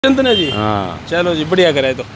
दुष्यंत ने जी। हाँ चलो जी, बढ़िया कराए तो।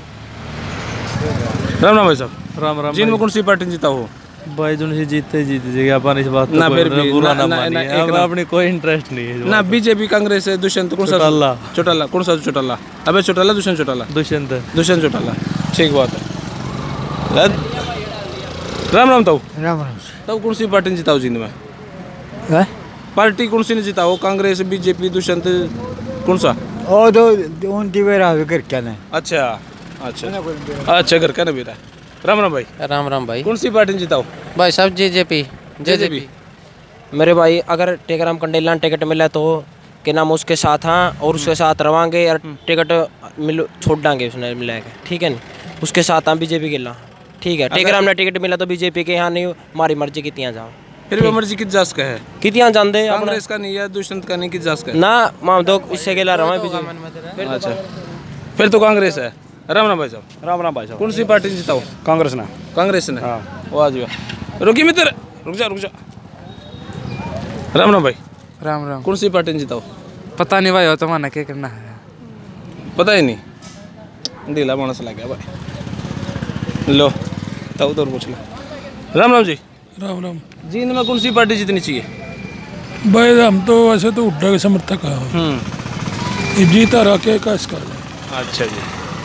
राम राम भाई साहब। राम राम जिन में कौन सी पार्टी जीता हो भाई जो नहीं जीते जीत जाएगा अपन इस बात ना, फिर भी बुरा ना, ना ना, मानिए। ना, अब अपनी कोई इंटरेस्ट नहीं है ना। बीजेपी कांग्रेस है, दुष्यंत कौन सा? चौटाला। चौटाला कौन सा? चौटाला। अबे चौटाला दुष्यंत चौटाला। दुष्यंत दुष्यंत चौटाला, ठीक बात है। राम राम ताऊ। राम राम तब कौन सी पार्टी जीताओ जिन में? है? पार्टी कौन सी ने जीताओ? कांग्रेस, बीजेपी, दुष्यंत कौन सा? और दो उन दिवेरा कर क्या नहीं। अच्छा अच्छा अच्छा, घर का ना मेरा। राम राम भाई। राम राम भाई। कौन सी पार्टी जीताओ? भाई साहब जेजेपी। जेजेपी। मेरे भाई अगर टेकराम कंडेला टिकट मिला तो के नाम उसके साथ हाँ और उसके साथ रवांगे यार, टिकट मिल छोड़ देंगे उसने मिला के, ठीक है नहीं उसके साथ हाँ बीजेपी के ला, ठीक है। टेकराम ने टिकट मिला तो बीजेपी के यहाँ नहीं, हमारी मर्जी कितियाँ जाओ। फिर भी मर्जी किस जास का है? कितियाँ जान दे कांग्रेस का नहीं है, दुष्यंत का नहीं, किस जास का है? ना माम दो इससे के ला रहा हूँ बीजेपी। अच्छा, फिर तो कांग्रेस है। राम राम भाई साहब। राम राम भाई साहब। कौन सी पार्टी जीताओ? कांग्रेस ना। कांग्रेस ने। हाँ। वाह जी वाह। रुकी मित्र, रुक जा रुक जा। राम राम भाई। राम राम। कौन सी पार्टी जीताओ? पता नहीं भाई, हो तो माना क्या करना है। पता ही नहीं, ढीला मानस लग गया भाई। लो ताऊ तो पूछ लो। राम राम जी। राम राम जींद में कौन सी पार्टी जीतनी चाहिए? भाई हम तो वैसे तो हुड्डा के समर्थक हैं। ये जीता रखे का इसका। अच्छा जी।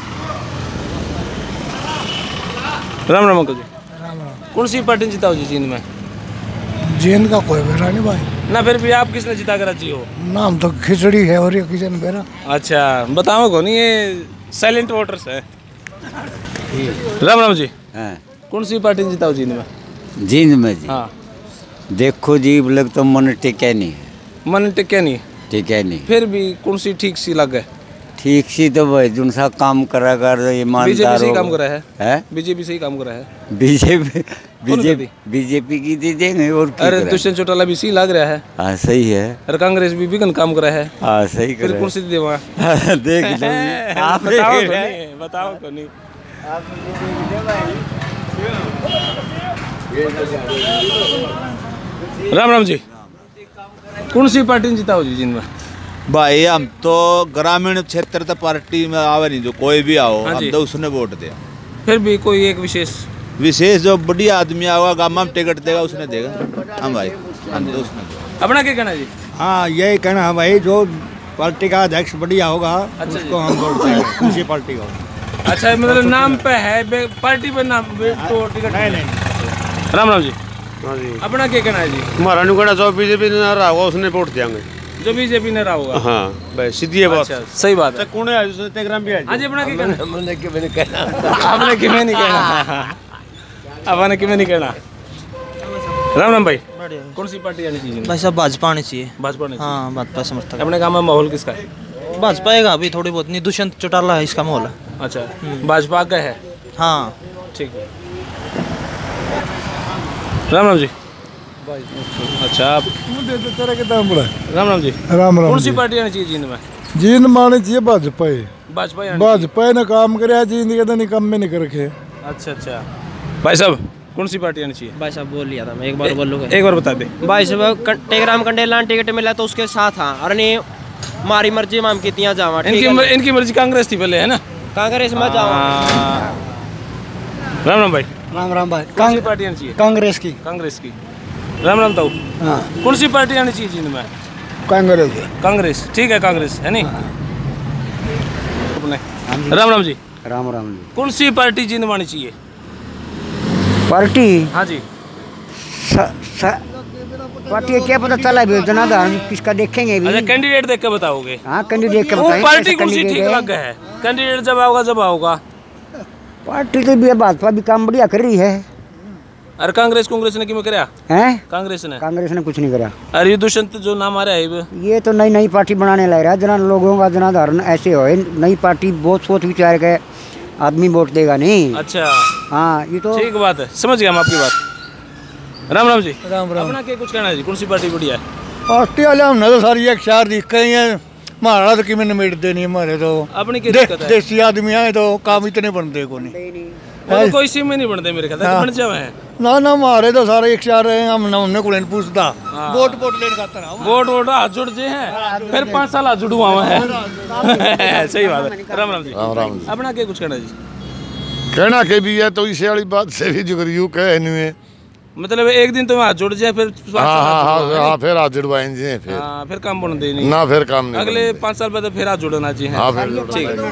राम राम अंकल जी। राम राम। कौन सी पार्टी जीताओ जी जींद में? जेन का कोई बेरा नहीं भाई। ना फिर भी आप किसने जिता कर अच्छी हो? नाम तो खिचड़ी है और ये किचन बेरा। अच्छा बताओ कौन, ये साइलेंट वोटर्स है। राम राम जी। हाँ। कौन सी पार्टी जीताओ जींद में? जींद में जी हाँ। देखो जी लग तो मन टिके नहीं है। मन टिके नहीं? टिके नहीं। फिर भी कौन सी ठीक सी लगे? ठीक सी तो भाई जो सा काम करा कर ईमानदार बीजेपी से ही काम करा है। हैं? बीजेपी से ही काम करा है। बीजेपी की दे देंगे और क्या अरे करें? दुष्यंत चौटाला भी सी लग रहा है। हाँ सही है। अरे कांग्रेस भी बिगन काम करा है। हाँ सही फिर करे। कौन सी दे वहाँ? देख लो जी। आप बताओ देख तो रहे नहीं, बताओ तो नहीं। राम राम जी। कौन सी पार्टी जीताओ जी जिनमें? भाई हम तो ग्रामीण क्षेत्र तो पार्टी में आवे नहीं, जो कोई भी आओ हाँ जी। हम तो उसने वोट दे। फिर भी कोई एक विशेष जो बढ़िया आदमी आएगा गाँव में टिकट देगा उसने देगा। हम भाई हम तो उसने देगा। अपना क्या कहना है जी? हाँ यही कहना है भाई, जो पार्टी का अध्यक्ष बढ़िया होगा उसको हम वोट देंगे, किसी पार्टी को। अच्छा मतलब नाम पे है, पार्टी पे नाम तो टिकट नहीं। राम राम जी। हाँ जी। अपना क्या कहना है जी? हमारा नहीं कहना, जो बीजेपी ने रहा होगा उसने वोट देंगे। जो बीजेपी ने रहा होगा। हाँ भाई सीधी है बात। अच्छा, सही बात है। कौन है उसने टेलीग्राम भी है। हाँ जी, अपना क्या कहना? हमने क्यों नहीं कहना। आपने किमें नहीं कहना? आपने किमें नहीं कहना? राम राम भाई। कौन सी पार्टी आनी चाहिए? भाई साहब भाजपा आनी चाहिए। भाजपा ने? हाँ भाजपा समर्थक। अपने गाँव में माहौल किसका है? भाजपा आएगा अभी थोड़ी बहुत, नहीं दुष्यंत चौटाला है इसका माहौल है। अच्छा, भाजपा का है। हाँ ठीक है। राम राम जी। अच्छा आप तेरा कितना बड़ा? राम राम जी। राम राम। कौन सी पार्टी आनी चाहिए जींद में? जींद माने चाहिए भाजपा ही। भाजपा ही आनी भाजपा ने काम करे जींद के तो निकम में नहीं कर रखे। चाहिए। अच्छा अच्छा भाई साहब, कौन सी पार्टी आनी चाहिए? भाई साहब बोल लिया था मैं, एक बार बोलूँगा। एक बार बता दे। भाई साहब टेकराम कंडेला टिकट मिला तो उसके साथ हाँ और नहीं हमारी मर्जी माम कितियाँ जावा। इनकी मर्जी कांग्रेस थी पहले, है ना? कांग्रेस में जावा। राम राम भाई। राम राम भाई। कौन सी पार्टी आनी चाहिए? कांग्रेस की। कांग्रेस की। राम राम ताऊ। हाँ कौन सी पार्टी आनी चाहिए जींद में? कांग्रेस। कांग्रेस, ठीक है कांग्रेस है नहीं? अपने राम राम जी। राम राम जी। कौन सी पार्टी जींद में आनी चाहिए? पार्टी हाँ जी। पार्टी क्या पता चला भी जनाधार किसका देखेंगे भी। अच्छा कैंडिडेट देख के बताओगे? हाँ कैंडिडेट के वो बताएं पार्टी कैसे कौन सी ठीक कैंडिडेट लग है? कैंडिडेट जब आओगा जब आओगा। पार्टी तो भी भाजपा भी काम बढ़िया कर रही है। अरे कांग्रेस ने क्यों कराया? हैं? कांग्रेस ने कुछ नहीं करा। अरे ये दुष्यंत जो नाम आ रहा है ये तो नई पार्टी बनाने लग रहा है, जना लोगों का जनाधारण ऐसे हो। नई पार्टी बहुत सोच विचार के आदमी वोट देगा नहीं। अच्छा हाँ ये तो ठीक बात है, समझ गया हम आपकी बात। राम राम जी। राम राम। अपना क्या कुछ कहना है जी? कौन सी पार्टी बढ़िया है? पार्टी वाले हमने तो सारी एक चार दिख गई है। हमारा तो किमें निमेट देनी हमारे तो अपनी क्या दिक्कत है? देसी आदमी आए तो काम इतने बनते को नहीं। वो तो कोई सीम में नहीं बनते मेरे ख्याल से, बन जावे हैं ना ना मारे तो सारे एक चार रहे हम ना उन्हें कोई पूछता वोट वोट लेने खाता ना वोट हाथ जुड़ जे हैं फिर 5 साल हाथ जुड़ुआ हुआ है सही बात है। राम राम जी। राम राम जी। अपना क्या कुछ कहना जी? कहना के भी है तो इसे वाली बात से भी जो यू कहे नहीं है, मतलब एक दिन तो हाथ जुड़ जाए फिर हाँ फिर हाथ जुड़वाएंगे फिर काम बन दे नहीं ना फिर काम नहीं अगले 5 साल बाद फिर हाथ जुड़ना चाहिए। हाँ फिर ठीक है।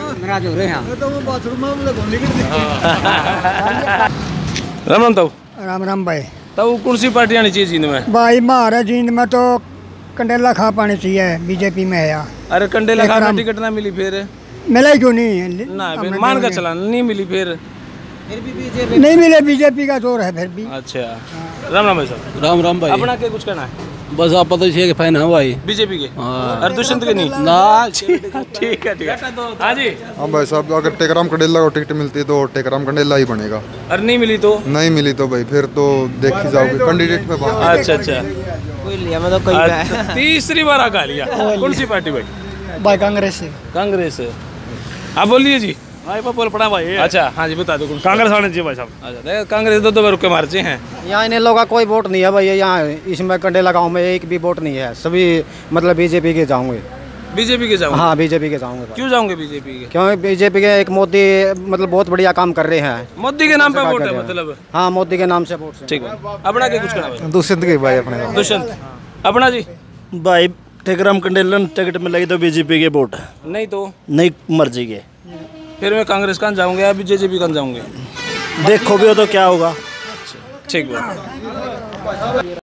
राम राम ताऊ। राम राम भाई। ताऊ कौन सी पार्टी आनी चाहिए जींद में? भाई महाराज जींद में तो कंडेला खा पानी चाहिए, बीजेपी में है यार। अरे कंडेला खा में टिकट ना मिली फिर मिला क्यों नहीं? ना फिर मान का चला नहीं मिली फिर नहीं मिले, बीजेपी का जोर है फिर भी। अच्छा राम राम भाई साहब। राम राम भाई। अपना क्या कुछ कहना है? बस आप पता है फैन है भाई बीजेपी के और दुष्यंत के नहीं ना। ठीक है हाँ जी। हाँ भाई साहब, अगर टेकराम कंडेला को टिकट मिलती है तो टेकराम कंडेला ही बनेगा। और नहीं मिली तो? नहीं मिली तो भाई फिर तो देख ही जाओगे कैंडिडेट पे बात। अच्छा कोई लिया मैं तो कोई तीसरी बार आगा लिया। कौन सी पार्टी भाई? भाई कांग्रेस से। कांग्रेस आप बोलिए जी। भाई बोल पड़ा भाई। अच्छा हाँ जी बता दो। कांग्रेस आने चाहिए भाई साहब। अच्छा कांग्रेस दो रुके मारचे हैं यहाँ। इन लोगों का कोई वोट नहीं है भाई यहाँ इसमें कंडेला गाँव में एक भी वोट नहीं है, सभी मतलब बीजेपी के जाऊंगे। बीजेपी के जाऊंगे? हाँ बीजेपी के जाऊंगे। क्यों जाऊंगे बीजेपी के? क्योंकि बीजेपी के एक मोदी मतलब बहुत बढ़िया काम कर रहे हैं। मोदी के नाम पे वोट है मतलब? हाँ मोदी के नाम से वोट। ठीक है। अपना क्या कुछ करना? दुष्यंत के भाई अपने दुष्यंत। अपना जी? भाई टेकराम कंडेला टिकट मिलेगी तो बीजेपी के वोट, नहीं तो नहीं मर्जी के। फिर मैं कांग्रेस का जाऊंगा या बीजेपी का जाऊंगे? देखो भी हो तो क्या होगा। ठीक है।